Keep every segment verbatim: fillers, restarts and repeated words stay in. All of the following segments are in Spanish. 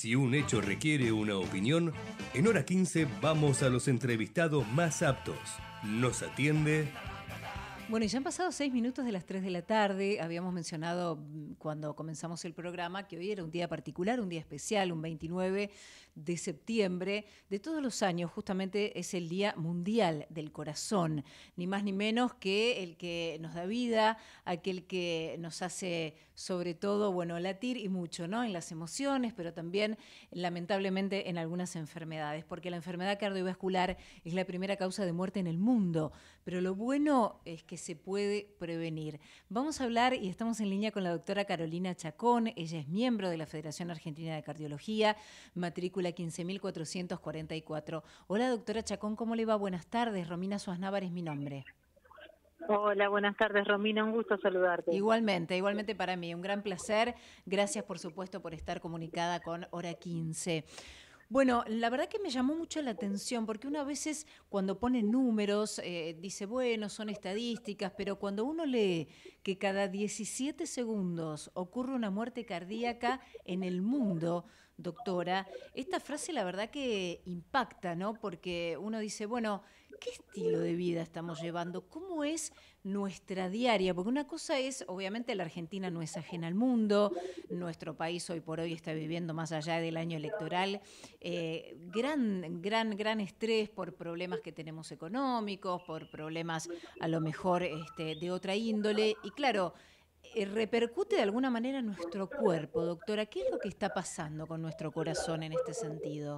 Si un hecho requiere una opinión, en Hora quince vamos a los entrevistados más aptos. Nos atiende... Bueno, y ya han pasado seis minutos de las tres de la tarde. Habíamos mencionado cuando comenzamos el programa que hoy era un día particular, un día especial, un veintinueve de septiembre. De todos los años, justamente es el Día Mundial del Corazón. Ni más ni menos que el que nos da vida, aquel que nos hace, sobre todo, bueno, latir y mucho, ¿no? En las emociones, pero también, lamentablemente, en algunas enfermedades. Porque la enfermedad cardiovascular es la primera causa de muerte en el mundo. Pero lo bueno es que se puede prevenir. Vamos a hablar y estamos en línea con la doctora Carolina Chacón. Ella es miembro de la Federación Argentina de Cardiología, matrícula quince mil cuatrocientos cuarenta y cuatro. Hola, doctora Chacón, ¿cómo le va? Buenas tardes. Romina Suaznávar es mi nombre. Hola, buenas tardes, Romina, un gusto saludarte. Igualmente, igualmente para mí, un gran placer. Gracias, por supuesto, por estar comunicada con Hora quince. Bueno, la verdad que me llamó mucho la atención porque uno a veces cuando pone números eh, dice, bueno, son estadísticas, pero cuando uno lee que cada diecisiete segundos ocurre una muerte cardíaca en el mundo, doctora, esta frase la verdad que impacta, ¿no? Porque uno dice, bueno, ¿qué estilo de vida estamos llevando? ¿Cómo es nuestra diaria? Porque una cosa es, obviamente la Argentina no es ajena al mundo, nuestro país hoy por hoy está viviendo más allá del año electoral, eh, gran, gran, gran estrés por problemas que tenemos económicos, por problemas a lo mejor este, de otra índole, y claro, eh, repercute de alguna manera en nuestro cuerpo, doctora. ¿Qué es lo que está pasando con nuestro corazón en este sentido?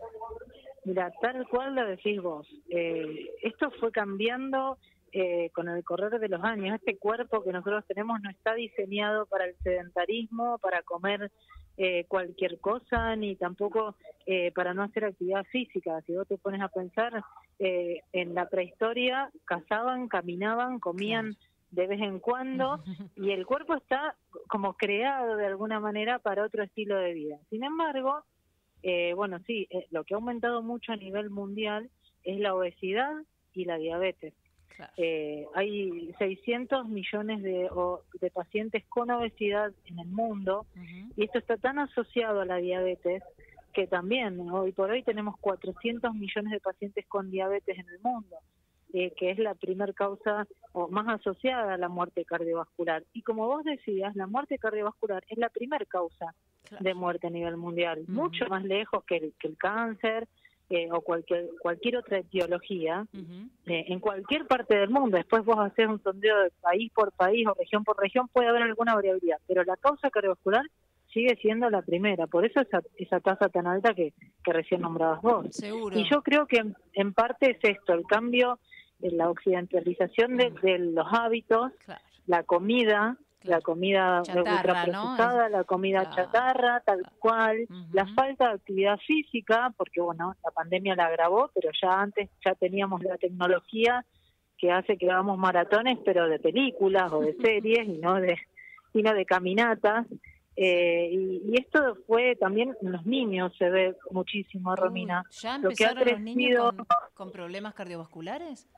Mira, tal cual lo decís vos, eh, esto fue cambiando eh, con el correr de los años. Este cuerpo que nosotros tenemos no está diseñado para el sedentarismo, para comer eh, cualquier cosa, ni tampoco eh, para no hacer actividad física. Si vos te pones a pensar, eh, en la prehistoria cazaban, caminaban, comían claro. de vez en cuando, y el cuerpo está como creado de alguna manera para otro estilo de vida. Sin embargo, Eh, bueno, sí, eh, lo que ha aumentado mucho a nivel mundial es la obesidad y la diabetes. Claro. Eh, hay seiscientos millones de, o, de pacientes con obesidad en el mundo, uh-huh. y esto está tan asociado a la diabetes que también hoy por hoy tenemos cuatrocientos millones de pacientes con diabetes en el mundo, eh, que es la primer causa o más asociada a la muerte cardiovascular. Y como vos decías, la muerte cardiovascular es la primer causa Claro. de muerte a nivel mundial, uh-huh. mucho más lejos que el, que el cáncer eh, o cualquier cualquier otra etiología, uh-huh. eh, en cualquier parte del mundo. Después vos haces un sondeo de país por país o región por región, puede haber alguna variabilidad, pero la causa cardiovascular sigue siendo la primera, por eso esa, esa tasa tan alta que, que recién nombrabas vos. Seguro. Y yo creo que en, en parte es esto, el cambio, en la occidentalización de, de los hábitos, claro. la comida, Claro. la comida ultraprocesada, ¿no? la comida claro. chatarra, tal claro. cual, uh-huh. la falta de actividad física, porque bueno, la pandemia la agravó, pero ya antes ya teníamos la tecnología que hace que hagamos maratones, pero de películas o de series y no de y no de caminatas. Eh, y, y esto fue también en los niños, se ve muchísimo, Romina. Uy, ¿ya empezaron lo que ha crecido, los niños con, con problemas cardiovasculares?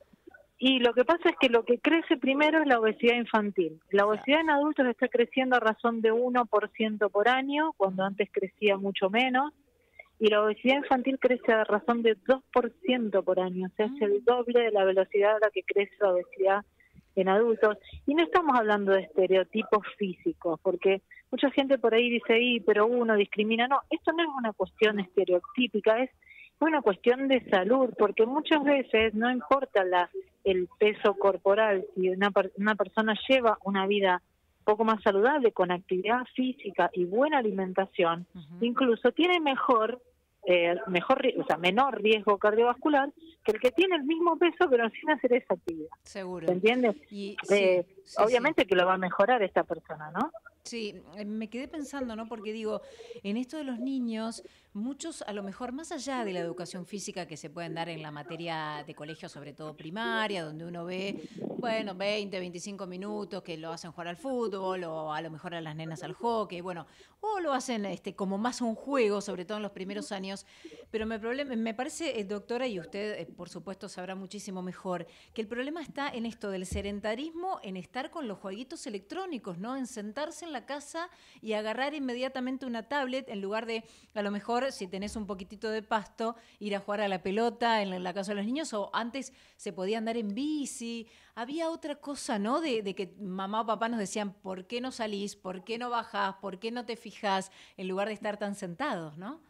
Y lo que pasa es que lo que crece primero es la obesidad infantil. La obesidad en adultos está creciendo a razón de uno por ciento por año, cuando antes crecía mucho menos, y la obesidad infantil crece a razón de dos por ciento por año, o sea, es el doble de la velocidad a la que crece la obesidad en adultos. Y no estamos hablando de estereotipos físicos, porque mucha gente por ahí dice, y pero uno discrimina. No, esto no es una cuestión estereotípica, es una cuestión de salud, porque muchas veces no importa la el peso corporal, si una, una persona lleva una vida un poco más saludable, con actividad física y buena alimentación, uh-huh. incluso tiene mejor, eh, mejor, o sea, menor riesgo cardiovascular que el que tiene el mismo peso pero sin hacer esa actividad. Seguro. ¿Se entiende? Y, eh, sí, sí, obviamente sí. que lo va a mejorar esta persona, ¿no? Sí, me quedé pensando, ¿no? Porque digo, en esto de los niños, muchos a lo mejor más allá de la educación física que se pueden dar en la materia de colegio, sobre todo primaria, donde uno ve, bueno, veinte, veinticinco minutos que lo hacen jugar al fútbol o a lo mejor a las nenas al hockey, bueno, o lo hacen este como más un juego, sobre todo en los primeros años, pero me, problem- me parece, eh, doctora, y usted eh, por supuesto sabrá muchísimo mejor, que el problema está en esto del sedentarismo, en estar con los jueguitos electrónicos, ¿no? En sentarse en la la casa y agarrar inmediatamente una tablet en lugar de, a lo mejor, si tenés un poquitito de pasto, ir a jugar a la pelota en la casa de los niños, o antes se podía andar en bici. Había otra cosa, ¿no? De, de que mamá o papá nos decían, ¿por qué no salís? ¿Por qué no bajás? ¿Por qué no te fijás? En lugar de estar tan sentados, ¿no?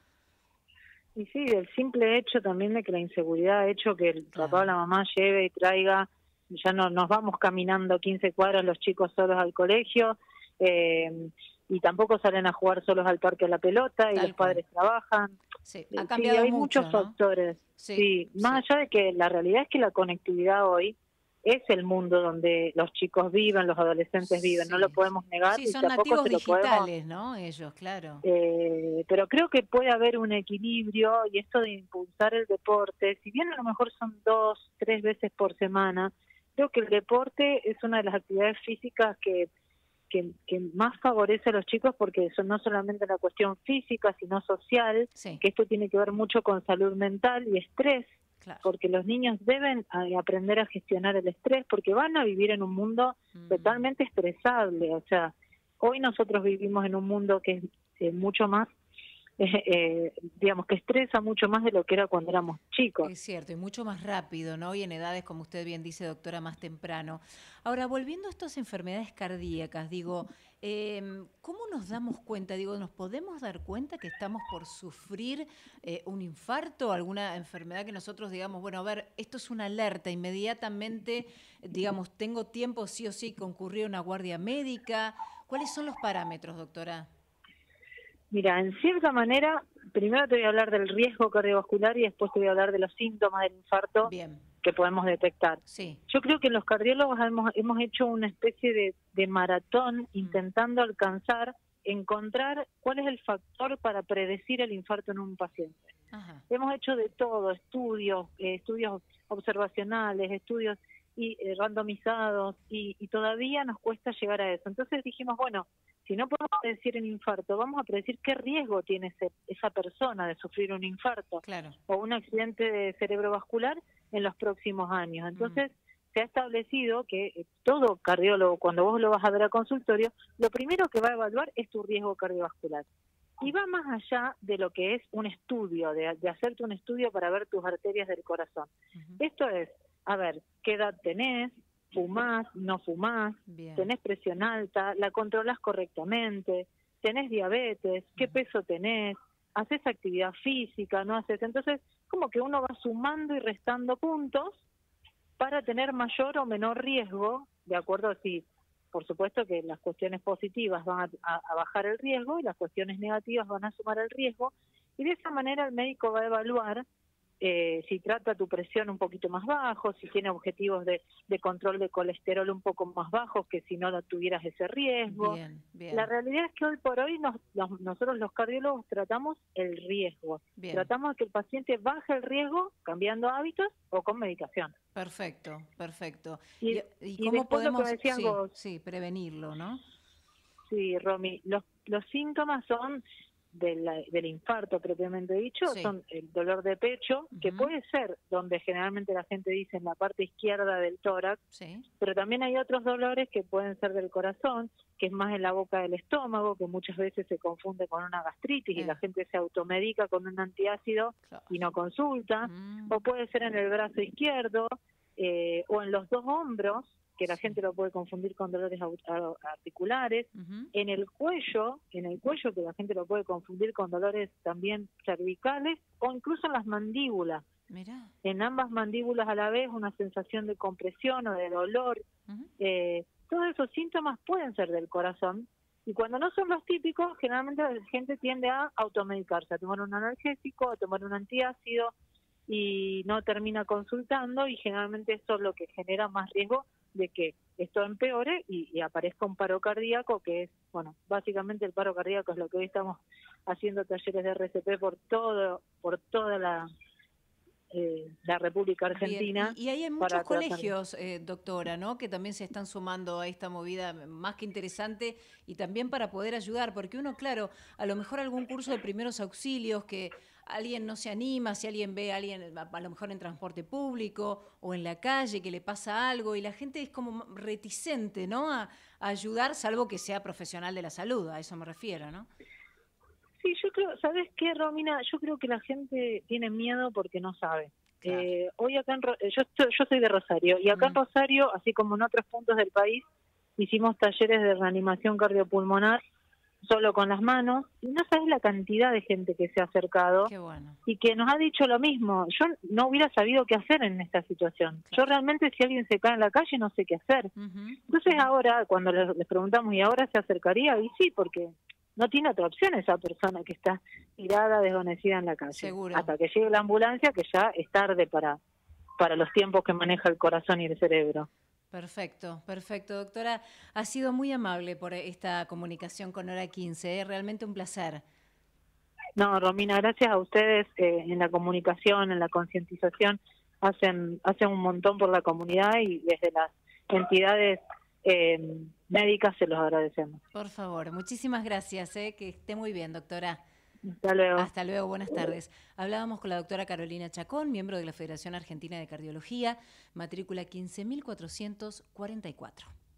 Y sí, el simple hecho también de que la inseguridad ha hecho que el Claro. papá o la mamá lleve y traiga, ya no nos vamos caminando quince cuadras los chicos solos al colegio, eh, y tampoco salen a jugar solos al parque a la pelota, y Tal los cual. padres trabajan. Sí, Eh, ha sí, cambiado hay mucho, muchos ¿no? factores. Sí, Sí, más sí. allá de que la realidad es que la conectividad hoy es el mundo donde los chicos viven, los adolescentes viven, no Sí, lo podemos negar, sí, y son tampoco nativos se lo podemos... digitales, ¿no? Ellos, claro. Eh, pero creo que puede haber un equilibrio, y esto de impulsar el deporte, si bien a lo mejor son dos, tres veces por semana, creo que el deporte es una de las actividades físicas que, que, que más favorece a los chicos, porque eso no solamente la cuestión física, sino social, Sí, que esto tiene que ver mucho con salud mental y estrés, claro. porque los niños deben eh, aprender a gestionar el estrés, porque van a vivir en un mundo Mm. totalmente estresable. O sea, hoy nosotros vivimos en un mundo que es eh, mucho más, eh, eh, digamos, que estresa mucho más de lo que era cuando éramos chicos. Es cierto, y mucho más rápido, ¿no? Y en edades, como usted bien dice, doctora, más temprano. Ahora, volviendo a estas enfermedades cardíacas, digo, eh, ¿cómo nos damos cuenta? Digo, ¿nos podemos dar cuenta que estamos por sufrir eh, un infarto, alguna enfermedad que nosotros digamos, bueno, a ver, esto es una alerta, inmediatamente, digamos, tengo tiempo sí o sí concurrir a una guardia médica? ¿Cuáles son los parámetros, doctora? Mira, en cierta manera, primero te voy a hablar del riesgo cardiovascular y después te voy a hablar de los síntomas del infarto Bien, que podemos detectar. sí. Yo creo que los cardiólogos hemos, hemos hecho una especie de, de maratón intentando alcanzar, encontrar cuál es el factor para predecir el infarto en un paciente. Ajá. Hemos hecho de todo, estudios, eh, estudios observacionales, estudios y eh, randomizados, y, y todavía nos cuesta llegar a eso. Entonces dijimos, bueno, si no podemos predecir el infarto, vamos a predecir qué riesgo tiene ese, esa persona de sufrir un infarto Claro. o un accidente de cerebrovascular en los próximos años. Entonces, mm. se ha establecido que eh, todo cardiólogo, cuando vos lo vas a ver al consultorio, lo primero que va a evaluar es tu riesgo cardiovascular. Y va más allá de lo que es un estudio, de, de hacerte un estudio para ver tus arterias del corazón. Uh-huh. Esto es, a ver, qué edad tenés, fumás, no fumás, Bien. tenés presión alta, la controlás correctamente, tenés diabetes, qué uh-huh. peso tenés, haces actividad física, no haces. Entonces, como que uno va sumando y restando puntos para tener mayor o menor riesgo, de acuerdo a si... Por supuesto que las cuestiones positivas van a, a, a bajar el riesgo y las cuestiones negativas van a sumar el riesgo, y de esa manera el médico va a evaluar eh, si trata tu presión un poquito más bajo, si tiene objetivos de, de control de colesterol un poco más bajos que si no tuvieras ese riesgo. Bien, bien. La realidad es que hoy por hoy nos, los, nosotros los cardiólogos tratamos el riesgo. Bien. Tratamos de que el paciente baje el riesgo cambiando hábitos o con medicación. Perfecto, perfecto. ¿Y, ¿Y, y cómo y podemos sí, vos, sí, prevenirlo, no? Sí, Romy, los, los síntomas son del, del infarto propiamente dicho, sí. son el dolor de pecho, uh-huh. que puede ser donde generalmente la gente dice en la parte izquierda del tórax, sí. pero también hay otros dolores que pueden ser del corazón, que es más en la boca del estómago, que muchas veces se confunde con una gastritis eh. y la gente se automedica con un antiácido claro. y no consulta, uh-huh. o puede ser en el brazo izquierdo eh, o en los dos hombros, que la sí. gente lo puede confundir con dolores articulares, uh-huh. en el cuello, en el cuello que la gente lo puede confundir con dolores también cervicales, o incluso en las mandíbulas. Mirá. En ambas mandíbulas a la vez una sensación de compresión o de dolor. Uh-huh. Eh, todos esos síntomas pueden ser del corazón, y cuando no son los típicos, generalmente la gente tiende a automedicarse, a tomar un analgésico, a tomar un antiácido, y no termina consultando, y generalmente eso es lo que genera más riesgo de que esto empeore y, y aparezca un paro cardíaco, que es, bueno, básicamente el paro cardíaco es lo que hoy estamos haciendo talleres de R C P por todo, por toda la eh, la República Argentina. Bien. Y, y hay en para muchos tratar- colegios, eh, doctora, ¿no? Que también se están sumando a esta movida más que interesante y también para poder ayudar, porque uno, claro, a lo mejor algún curso de primeros auxilios que alguien no se anima, si alguien ve a alguien a, a lo mejor en transporte público o en la calle que le pasa algo y la gente es como reticente, ¿no? A, a ayudar, salvo que sea profesional de la salud, a eso me refiero, ¿no? Sí, yo creo, ¿sabes qué, Romina? Yo creo que la gente tiene miedo porque no sabe. Claro. Eh, hoy acá en Ro- yo, estoy, yo soy de Rosario, y acá Mm. en Rosario, así como en otros puntos del país, hicimos talleres de reanimación cardiopulmonar solo con las manos, y no sabes la cantidad de gente que se ha acercado Qué bueno. y que nos ha dicho lo mismo. Yo no hubiera sabido qué hacer en esta situación. Yo realmente, si alguien se cae en la calle, no sé qué hacer. Ujú. Entonces ahora, cuando les, les preguntamos, ¿y ahora se acercaría? Y sí, porque no tiene otra opción esa persona que está tirada, desvanecida en la calle. Seguro. Hasta que llegue la ambulancia, que ya es tarde para, para los tiempos que maneja el corazón y el cerebro. Perfecto, perfecto, doctora. Ha sido muy amable por esta comunicación con Hora quince, ¿eh? Realmente un placer. No, Romina, gracias a ustedes eh, en la comunicación, en la concientización, hacen, hacen un montón por la comunidad y desde las entidades eh, médicas se los agradecemos. Por favor, muchísimas gracias, ¿eh? Que esté muy bien, doctora. Hasta luego. Hasta luego, buenas tardes. Hablábamos con la doctora Carolina Chacón, miembro de la Federación Argentina de Cardiología, matrícula quince mil cuatrocientos cuarenta y cuatro.